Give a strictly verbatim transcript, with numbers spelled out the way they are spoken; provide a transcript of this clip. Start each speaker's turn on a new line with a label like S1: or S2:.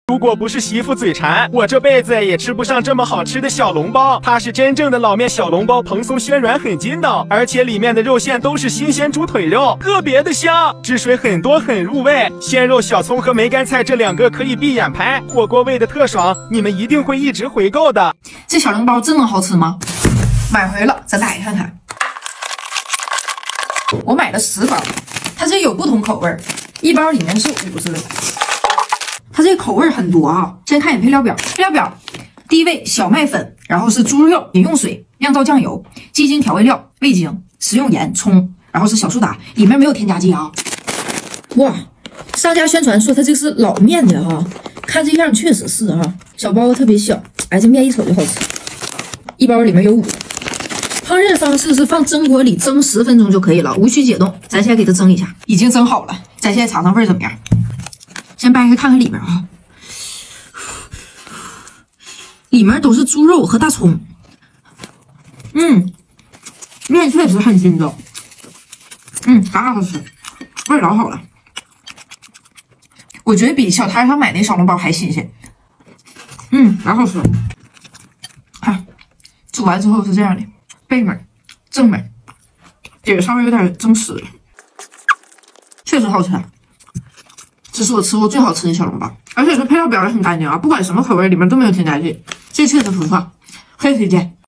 S1: 如果不是媳妇嘴馋，我这辈子也吃不上这么好吃的小笼包。它是真正的老面小笼包，蓬松暄软，很筋道，而且里面的肉馅都是新鲜猪腿肉，特别的香，汁水很多，很入味。鲜肉、小葱和梅干菜这两个可以闭眼拍，火锅味的特爽，你们一定会一直回购的。
S2: 这小笼包真能好吃吗？买回了，咱打开看看。我买了十包，它这有不同口味，一包里面是五只。它这口味很多啊！先看一眼配料表，配料表第一位小麦粉，然后是猪肉、饮用水、酿造酱油、鸡精调味料、味精、食用盐、葱，然后是小苏打，里面没有添加剂啊！哇，商家宣传说它这是老面的哈，看这样确实是哈，小包特别小，哎，这面一瞅就好吃。一包里面有五。烹饪方式是放蒸锅里蒸十分钟就可以了，无需解冻。咱先给它蒸一下，已经蒸好了，咱现在尝尝味儿怎么样？先掰开看看里面啊，里面都是猪肉和大葱。嗯，面确实很筋道，嗯，啥好吃，味儿老好了。我觉得比小摊上买那小笼包还新鲜。嗯，啥好吃？看，煮完之后是这样的，背面、正面也稍微有点蒸湿了，确实好吃。这是我吃过最好吃的小笼包，而且这配料表也很干净啊，不管什么口味里面都没有添加剂，这确实不错，可以推荐。